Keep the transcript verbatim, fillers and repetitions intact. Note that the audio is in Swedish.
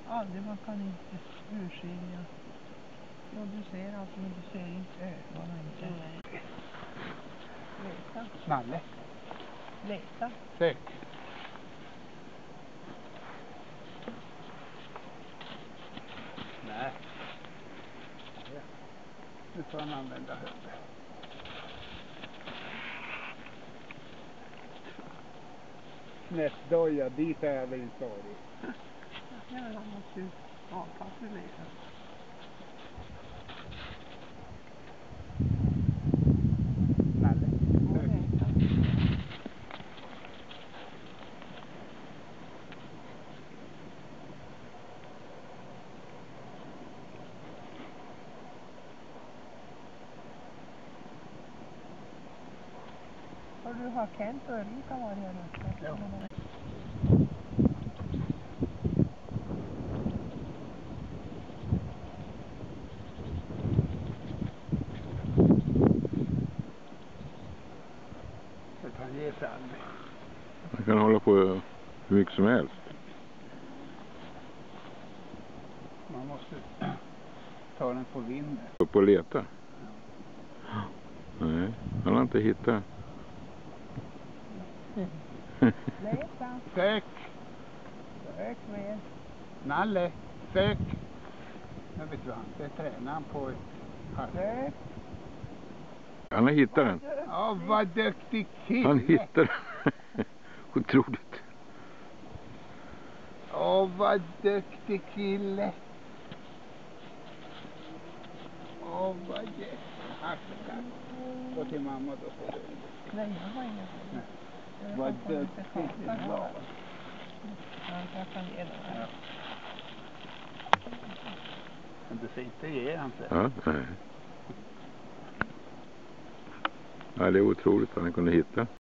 aldrig, man kan inte urskilja. Och du ser allt, men du ser inte ögonen. Inte. Leta. Nalle. Leta. Sök. Nej. Nu får han använda huvudet. Snäppdoja, dit är jag inte sorg. Ja, han måste ju avpatrullera. Nalle. Sök. Har du har Kent och Ulrika varit här uppe? Ja. Det kan ge sig aldrig. Man kan hålla på hur mycket som helst. Man måste ta den på vinden. Upp och leta. Nej, han har inte hittat. Leta. Sök. Sök med. Nalle. Sök. Jag vet du, han det tränar han på ett halvår. Sök. Han har hittat den. Ja, vad duktig kille. Han hittar den. Otroligt. Åh, vad duktig kille. Åh, vad jättehackat. Gå till mamma då får du. Nej, jag har inga frågor. Vad duktig du var. Ja, jag kan ge den här. Ja. Men du ser inte ge han sig. Ja, nej. Ja, det är otroligt att han kunde hitta.